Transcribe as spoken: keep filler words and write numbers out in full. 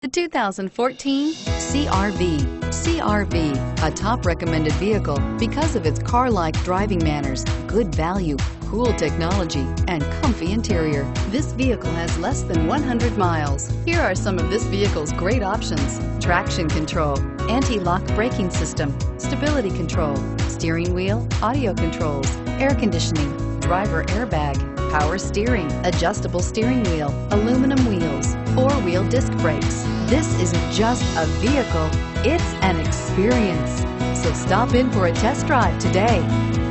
The two thousand fourteen C R V. C R V, a top recommended vehicle because of its car-like driving manners, good value, cool technology, and comfy interior. This vehicle has less than one hundred miles. Here are some of this vehicle's great options: traction control, anti-lock braking system, stability control, steering wheel audio controls, air conditioning, driver airbag, power steering, adjustable steering wheel, aluminum wheels, four-wheel disc brakes. This isn't just a vehicle, it's an experience. So stop in for a test drive today.